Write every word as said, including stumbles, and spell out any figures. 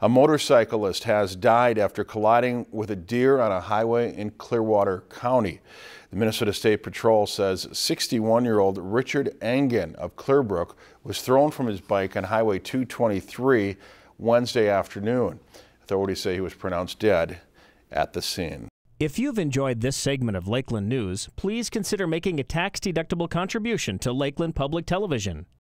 A motorcyclist has died after colliding with a deer on a highway in Clearwater County. The Minnesota State Patrol says sixty-one-year-old Richard Engen of Clearbrook was thrown from his bike on Highway two twenty-three Wednesday afternoon. Authorities say he was pronounced dead at the scene. If you've enjoyed this segment of Lakeland News, please consider making a tax-deductible contribution to Lakeland Public Television.